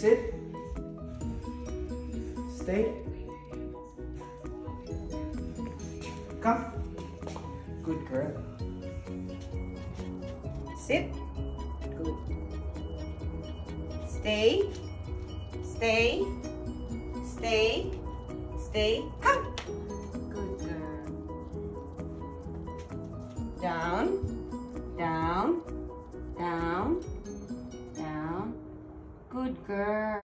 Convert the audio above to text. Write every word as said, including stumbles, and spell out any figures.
Sit. Stay. Come. Good girl. Sit. Good. Stay. Stay. Stay. Stay. Come. Good girl. Down. Down. Down. Down. Good girl.